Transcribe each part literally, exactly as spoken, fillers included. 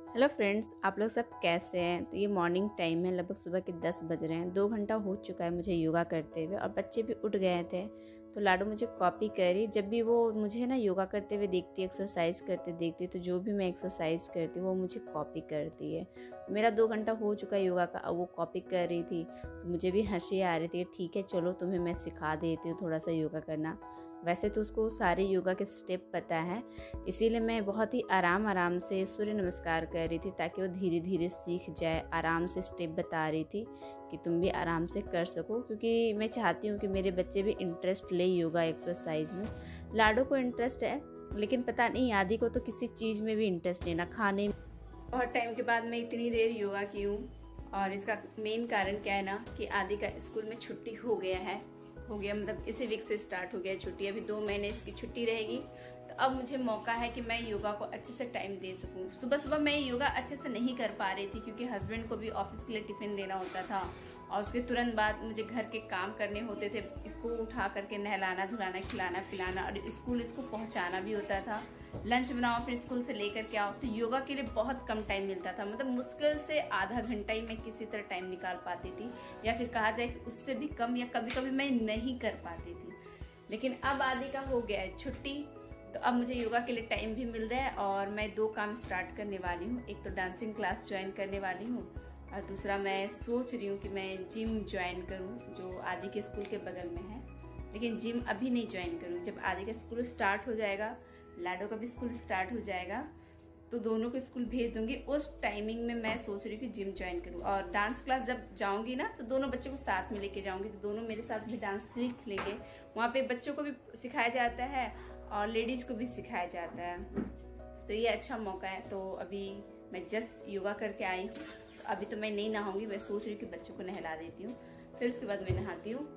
Hello friends, आप लोग सब कैसे हैं। तो ये मॉर्निंग टाइम है, लगभग सुबह के दस बज रहे हैं। दो घंटा हो चुका है मुझे योगा करते हुए और बच्चे भी उठ गए थे। तो लाडू मुझे कॉपी करी। जब भी वो मुझे ना योगा करते हुए देखती है, एक्सरसाइज करते देखती है, तो जो भी मैं एक्सरसाइज करती हूँ वो मुझे कॉपी करती है। तो मेरा दो घंटा हो चुका है योगा का, अब वो कॉपी कर रही थी तो मुझे भी हंसी आ रही थी। ठीक है, चलो तुम्हें मैं सिखा देती हूँ थोड़ा सा योगा करना। वैसे तो उसको सारे योगा के स्टेप पता है, इसीलिए मैं बहुत ही आराम आराम से सूर्य नमस्कार कर रही थी ताकि वो धीरे धीरे सीख जाए। आराम से स्टेप बता रही थी कि तुम भी आराम से कर सको, क्योंकि मैं चाहती हूँ कि मेरे बच्चे भी इंटरेस्ट ले योगा एक्सरसाइज में। लाडो को इंटरेस्ट है, लेकिन पता नहीं आदि को तो किसी चीज़ में भी इंटरेस्ट नहीं, ना खाने में। बहुत टाइम के बाद मैं इतनी देर योगा की हूँ, और इसका मेन कारण क्या है ना कि आदि का स्कूल में छुट्टी हो गया है हो गया मतलब इसी वीक से स्टार्ट हो गया छुट्टी। अभी दो महीने इसकी छुट्टी रहेगी, तो अब मुझे मौका है कि मैं योगा को अच्छे से टाइम दे सकूं। सुबह सुबह मैं योगा अच्छे से नहीं कर पा रही थी क्योंकि हस्बैंड को भी ऑफिस के लिए टिफिन देना होता था, और उसके तुरंत बाद मुझे घर के काम करने होते थे। इसको उठा करके नहलाना धुलाना खिलाना पिलाना और स्कूल इसको पहुंचाना भी होता था। लंच बनाओ फिर स्कूल से लेकर के आओ, तो योगा के लिए बहुत कम टाइम मिलता था। मतलब मुश्किल से आधा घंटा ही मैं किसी तरह टाइम निकाल पाती थी, या फिर कहा जाए कि उससे भी कम, या कभी कभी मैं नहीं कर पाती थी। लेकिन अब आदि का हो गया है छुट्टी, तो अब मुझे योगा के लिए टाइम भी मिल रहा है, और मैं दो काम स्टार्ट करने वाली हूँ। एक तो डांसिंग क्लास ज्वाइन करने वाली हूँ, और दूसरा मैं सोच रही हूँ कि मैं जिम ज्वाइन करूँ जो आदि के स्कूल के बगल में है। लेकिन जिम अभी नहीं ज्वाइन करूँ, जब आदि का स्कूल स्टार्ट हो जाएगा, लाडो का भी स्कूल स्टार्ट हो जाएगा, तो दोनों को स्कूल भेज दूंगी। उस टाइमिंग में मैं सोच रही हूँ कि जिम ज्वाइन करूँ। और डांस क्लास जब जाऊंगी ना, तो दोनों बच्चों को साथ में लेके जाऊंगी, तो दोनों मेरे साथ भी डांस सीख लेंगे। वहाँ पे बच्चों को भी सिखाया जाता है और लेडीज को भी सिखाया जाता है, तो ये अच्छा मौका है। तो अभी मैं जस्ट योगा करके आई हूँ, तो अभी तो मैं नहीं नहाऊंगी। मैं सोच रही हूँ कि बच्चों को नहला देती हूँ, फिर उसके बाद मैं नहाती हूँ।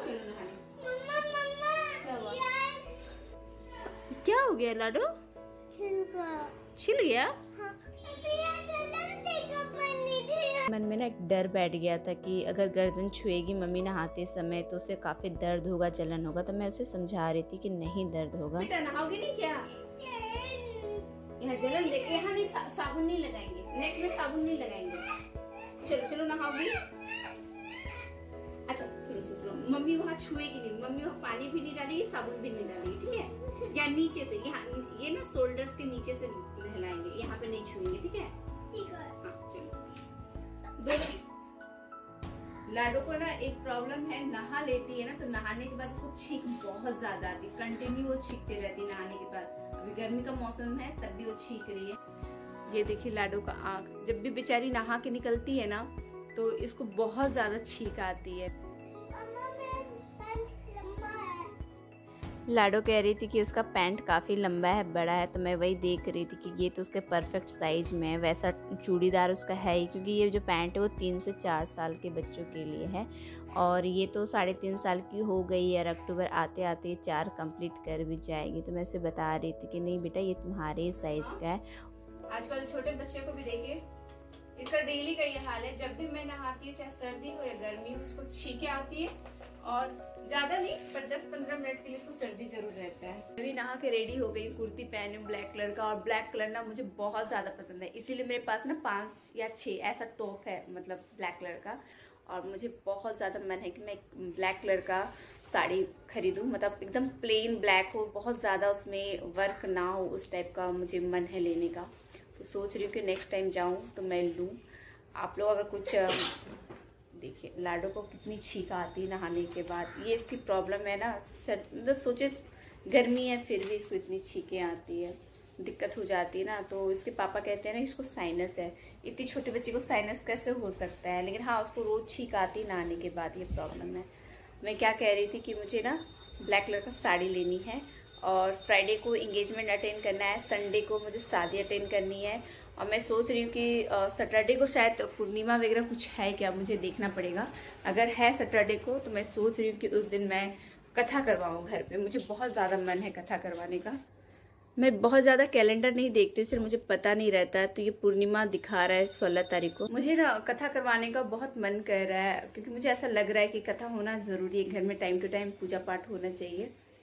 क्या हो गया लाडो? छिल गया? हाँ। मन में ना एक डर बैठ गया था कि अगर गर्दन छुएगी मम्मी नहाते समय तो उसे काफी दर्द होगा, जलन होगा। तो मैं उसे समझा रही थी कि नहीं दर्द होगा। बेटा नहाओगी नहीं क्या? यहाँ जलन देख, यहाँ नहीं सा, साबुन नहीं लगाएंगे, नेक में साबुन नहीं लगाएंगे। चलो चलो नहाओगी। अच्छा सुनो सुनो सुनो, मम्मी वहाँ छुएगी नहीं, मम्मी वहाँ पानी भी नहीं डालेगी, साबुन भी नहीं डालेगी, ठीक है? या नीचे से, यहाँ ये ना शोल्डर्स के नीचे से नहलाएंगे, यहाँ पे नहीं छुएंगे, ठीक है? ठीक है। हाँ चलो। दो लाडो को ना एक प्रॉब्लम है, नहा लेती है ना, तो नहाने के बाद उसको छींक बहुत ज्यादा आती, कंटिन्यू वो छींकते रहती है नहाने के बाद। अभी गर्मी का मौसम है तब भी वो छींक रही है। ये देखिए लाडो का आँख, जब भी बेचारी नहा के निकलती है ना, तो इसको बहुत ज्यादा छींक आती है। लाडो कह रही थी कि उसका पैंट काफ़ी लंबा है, बड़ा है, तो मैं वही देख रही थी कि ये तो उसके परफेक्ट साइज में है। वैसा चूड़ीदार उसका है ही, क्योंकि ये जो पैंट है वो तीन से चार साल के बच्चों के लिए है, और ये तो साढ़े तीन साल की हो गई है, और अक्टूबर आते आते चार कंप्लीट कर भी जाएगी। तो मैं उसे बता रही थी कि नहीं बेटा, ये तुम्हारे साइज का है। आजकल छोटे बच्चे को भी देखिए, इसका डेली का ये हाल है। जब भी मैं नहाती हूँ, चाहे सर्दी हो या गर्मी हो, उसको छींके आती है, और ज्यादा नहीं पर दस पंद्रह मिनट के लिए उसको सर्दी जरूर रहता है। अभी नहा के रेडी हो गई, कुर्ती पहनी ब्लैक कलर का, और ब्लैक कलर ना मुझे बहुत ज्यादा पसंद है, इसीलिए मेरे पास ना पांच या छह ऐसा टॉप है, मतलब ब्लैक कलर का। और मुझे बहुत ज़्यादा मन है कि मैं ब्लैक कलर का साड़ी खरीदूं, मतलब एकदम प्लेन ब्लैक हो, बहुत ज़्यादा उसमें वर्क ना हो, उस टाइप का मुझे मन है लेने का। तो सोच रही हूँ कि नेक्स्ट टाइम जाऊँ तो मैं लूँ। आप लोग अगर कुछ देखिए, लाडो को कितनी छींक आती है नहाने के बाद। ये इसकी प्रॉब्लम है ना, सर मतलब सोचे गर्मी है फिर भी इसको इतनी छींकें आती है, दिक्कत हो जाती है ना। तो इसके पापा कहते हैं ना इसको साइनस है। इतनी छोटे बच्चे को साइनस कैसे हो सकता है? लेकिन हाँ, उसको रोज़ छींक आती नहाने के बाद, ये प्रॉब्लम है। मैं क्या कह रही थी कि मुझे ना ब्लैक कलर का साड़ी लेनी है, और फ्राइडे को इंगेजमेंट अटेंड करना है, संडे को मुझे शादी अटेंड करनी है, और मैं सोच रही हूँ कि सैटरडे को शायद पूर्णिमा वगैरह कुछ है क्या, मुझे देखना पड़ेगा। अगर है सैटरडे को तो मैं सोच रही हूँ कि उस दिन मैं कथा करवाऊँ घर पे। मुझे बहुत ज़्यादा मन है कथा करवाने का। मैं बहुत ज़्यादा कैलेंडर नहीं देखती हूँ, सिर्फ मुझे पता नहीं रहता है। तो ये पूर्णिमा दिखा रहा है सोलह तारीख को। मुझे ना कथा करवाने का बहुत मन कर रहा है, क्योंकि मुझे ऐसा लग रहा है कि कथा होना ज़रूरी है घर में, टाइम टू टाइम पूजा पाठ होना चाहिए।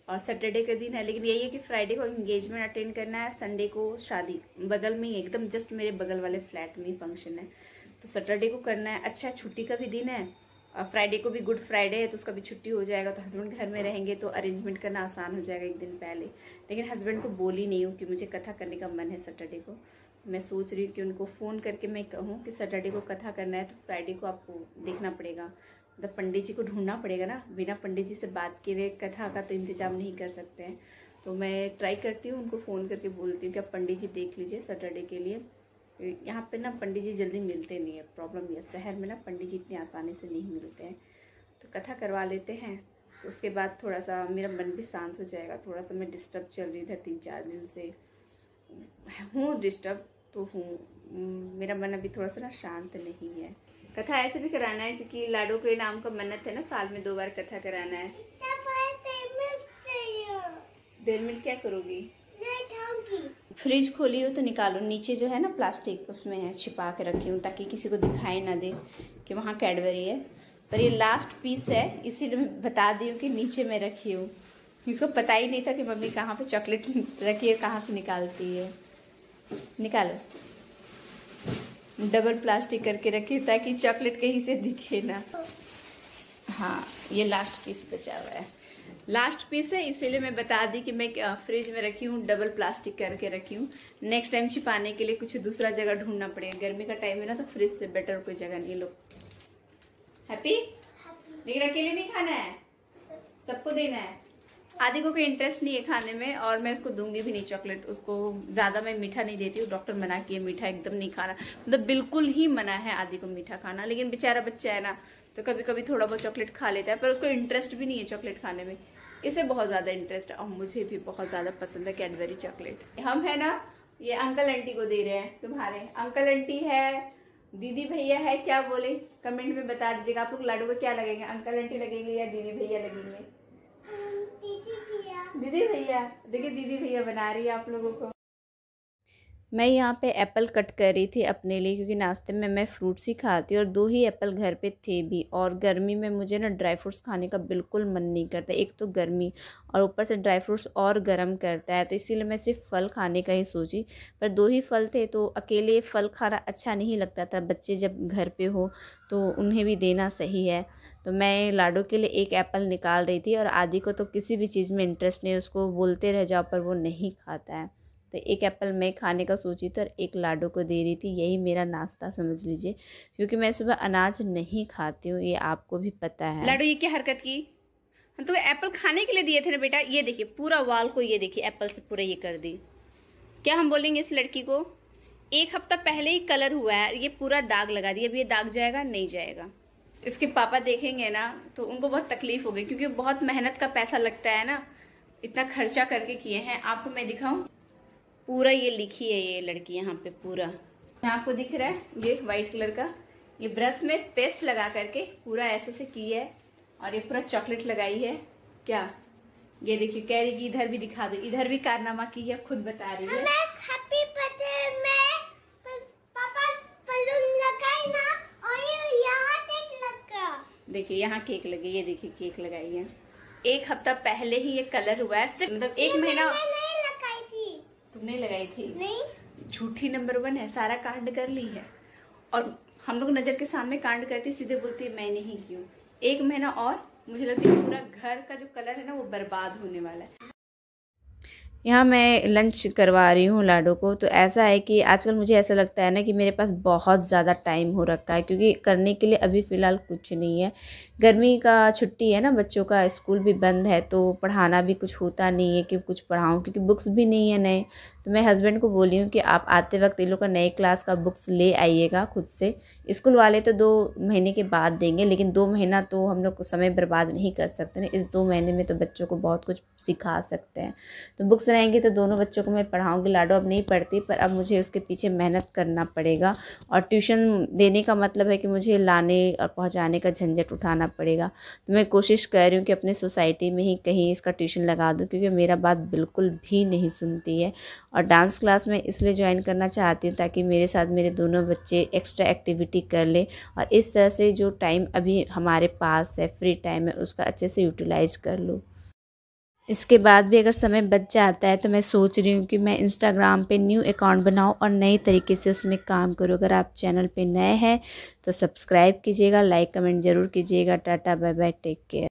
और सैटरडे का दिन है, लेकिन यही है कि फ्राइडे को एंगेजमेंट अटेंड करना है, संडे को शादी, बगल में ही एकदम जस्ट मेरे बगल वाले फ्लैट में ही फंक्शन है, तो सैटरडे को करना है। अच्छा, छुट्टी का भी दिन है और फ्राइडे को भी गुड फ्राइडे है, तो उसका भी छुट्टी हो जाएगा, तो हस्बैंड घर में रहेंगे तो अरेंजमेंट करना आसान हो जाएगा एक दिन पहले। लेकिन हस्बैंड को बोली नहीं हूँ कि मुझे कथा करने का मन है सैटरडे को। मैं सोच रही हूँ कि उनको फ़ोन करके मैं कहूँ कि सैटरडे को कथा करना है, तो फ्राइडे को आपको देखना पड़ेगा, मतलब पंडित जी को ढूंढना पड़ेगा ना, बिना पंडित जी से बात किए हुए कथा का तो इंतजाम नहीं कर सकते हैं। तो मैं ट्राई करती हूँ, उनको फ़ोन करके बोलती हूँ कि आप पंडित जी देख लीजिए सैटरडे के लिए। यहाँ पे ना पंडित जी जल्दी मिलते नहीं है, प्रॉब्लम ये, शहर में ना पंडित जी इतनी आसानी से नहीं मिलते हैं, तो कथा करवा लेते हैं। तो उसके बाद थोड़ा सा मेरा मन भी शांत हो जाएगा। थोड़ा सा मैं डिस्टर्ब चल रही थी, तीन चार दिन से हूँ डिस्टर्ब तो हूँ, मेरा मन अभी थोड़ा सा ना शांत नहीं है। कथा ऐसे भी कराना है क्योंकि लाडो के नाम का मन्नत है ना, साल में दो बार कथा कराना है। देर मिल क्या करोगी? फ्रिज खोली हो तो निकालो, नीचे जो है ना प्लास्टिक उसमें है, छिपा के रखी हूँ ताकि किसी को दिखाई ना दे कि वहाँ कैडबरी है। पर ये लास्ट पीस है, इसीलिए मैं बता दी हूँ कि नीचे में रखी हूँ। इसको पता ही नहीं था कि मम्मी कहाँ पे चॉकलेट रखी है, कहाँ से निकालती है। निकालो, डबल प्लास्टिक करके रखी ताकि चॉकलेट कहीं से दिखे ना। हाँ, ये लास्ट पीस बचा हुआ है, लास्ट पीस है, इसीलिए मैं बता दी कि मैं फ्रिज में रखी हूँ, डबल प्लास्टिक करके रखी हूँ। नेक्स्ट टाइम छिपाने के लिए कुछ दूसरा जगह ढूंढना पड़ेगा, गर्मी का टाइम है ना, तो फ्रिज से बेटर कोई जगह नहीं। लो हैप्पी, लेकिन अकेले नहीं खाना है, सबको देना है। आदि को कोई इंटरेस्ट नहीं है खाने में, और मैं उसको दूंगी भी नहीं चॉकलेट, उसको ज़्यादा मैं मीठा नहीं देती हूँ, डॉक्टर मना किए मीठा एकदम नहीं खाना, मतलब बिल्कुल ही मना है आदि को मीठा खाना। लेकिन बेचारा बच्चा है ना, तो कभी कभी थोड़ा बहुत चॉकलेट खा लेता है, पर उसको इंटरेस्ट भी नहीं है चॉकलेट खाने में, इसे बहुत ज़्यादा इंटरेस्ट है, और मुझे भी बहुत ज़्यादा पसंद है कैडबरी चॉकलेट। हम है ना, ये अंकल आंटी को दे रहे हैं, तुम्हारे अंकल आंटी है, दीदी भैया है, क्या बोले कमेंट में बता दीजिएगा। आप लोग लाडू को क्या लगेंगे, अंकल आंटी लगेंगे या दीदी भैया लगेंगे? दीदी भैया। दीदी भैया, देखिए दीदी भैया बना रही है आप लोगों को। मैं यहाँ पे एप्पल कट कर रही थी अपने लिए, क्योंकि नाश्ते में मैं फ्रूट्स ही खाती, और दो ही एप्पल घर पे थे भी, और गर्मी में मुझे ना ड्राई फ्रूट्स खाने का बिल्कुल मन नहीं करता, एक तो गर्मी और ऊपर से ड्राई फ्रूट्स और गर्म करता है, तो इसीलिए मैं सिर्फ फल खाने का ही सोची। पर दो ही फल थे तो अकेले फल खाना अच्छा नहीं लगता था, बच्चे जब घर पे हो तो उन्हें भी देना सही है। तो मैं लाडो के लिए एक एप्पल निकाल रही थी, और आदि को तो किसी भी चीज़ में इंटरेस्ट नहीं, उसको बोलते रह जाओ पर वो नहीं खाता है, तो एक एप्पल मैं खाने का सोची थी और एक लाडो को दे रही थी। यही मेरा नाश्ता समझ लीजिए, क्योंकि मैं सुबह अनाज नहीं खाती हूँ, ये आपको भी पता है। लाडो ये क्या हरकत की, हम तो एप्पल खाने के लिए दिए थे ना बेटा, ये देखिए पूरा वाल को, ये देखिए एप्पल से पूरा ये कर दी। क्या हम बोलेंगे इस लड़की को, एक हफ्ता पहले ही कलर हुआ है, ये पूरा दाग लगा दिया, अब ये दाग जाएगा नहीं जाएगा। इसके पापा देखेंगे ना तो उनको बहुत तकलीफ होगी, क्योंकि बहुत मेहनत का पैसा लगता है ना, इतना खर्चा करके किए हैं। आपको मैं दिखाऊं, पूरा ये लिखी है ये लड़की यहाँ पे, पूरा आपको दिख रहा है ये व्हाइट कलर का, ये ब्रश में पेस्ट लगा करके पूरा ऐसे से की है, और ये पूरा चॉकलेट लगाई है। क्या ये देखिए, कह रही कि इधर भी दिखा दो, इधर भी कारनामा की है, खुद बता रही है। हैप्पी बर्थडे में पापा बलून लगाई ना, और ये यहाँ केक लगा, देखिए यहाँ केक लगी, ये देखिए केक लगाई है, एक हफ्ता पहले ही ये कलर हुआ है, सिर्फ मतलब एक महीना। तुमने लगाई थी? नहीं, झूठी नंबर वन है, सारा कांड कर ली है, और हम लोग नजर के सामने कांड करती, सीधे बोलती मैंने ही क्यों। एक महीना और मुझे लगता है पूरा घर का जो कलर है ना वो बर्बाद होने वाला है। यहाँ मैं लंच करवा रही हूँ लाडो को, तो ऐसा है कि आजकल मुझे ऐसा लगता है ना कि मेरे पास बहुत ज़्यादा टाइम हो रखा है, क्योंकि करने के लिए अभी फ़िलहाल कुछ नहीं है। गर्मी का छुट्टी है ना, बच्चों का स्कूल भी बंद है, तो पढ़ाना भी कुछ होता नहीं है कि कुछ पढ़ाऊँ, क्योंकि बुक्स भी नहीं है नए। तो मैं हस्बैंड को बोली हूँ कि आप आते वक्त ये लोग का नए क्लास का बुक्स ले आइएगा खुद से। स्कूल वाले तो दो महीने के बाद देंगे, लेकिन दो महीना तो हम लोग समय बर्बाद नहीं कर सकते ना, इस दो महीने में तो बच्चों को बहुत कुछ सिखा सकते हैं। तो बुक्स रहेंगे तो दोनों बच्चों को मैं पढ़ाऊँगी। लाडो अब नहीं पढ़ती, पर अब मुझे उसके पीछे मेहनत करना पड़ेगा, और ट्यूशन देने का मतलब है कि मुझे लाने और पहुँचाने का झंझट उठाना पड़ेगा। तो मैं कोशिश कर रही हूँ कि अपने सोसाइटी में ही कहीं इसका ट्यूशन लगा दूँ, क्योंकि मेरा बात बिल्कुल भी नहीं सुनती है। और डांस क्लास में इसलिए ज्वाइन करना चाहती हूँ ताकि मेरे साथ मेरे दोनों बच्चे एक्स्ट्रा एक्टिविटी कर ले, और इस तरह से जो टाइम अभी हमारे पास है, फ्री टाइम है, उसका अच्छे से यूटिलाइज कर लूँ। इसके बाद भी अगर समय बच जाता है तो मैं सोच रही हूँ कि मैं इंस्टाग्राम पे न्यू अकाउंट बनाऊँ और नई तरीके से उसमें काम करूँ। अगर आप चैनल पे नए हैं तो सब्सक्राइब कीजिएगा, लाइक कमेंट ज़रूर कीजिएगा। Tata bye bye, take care.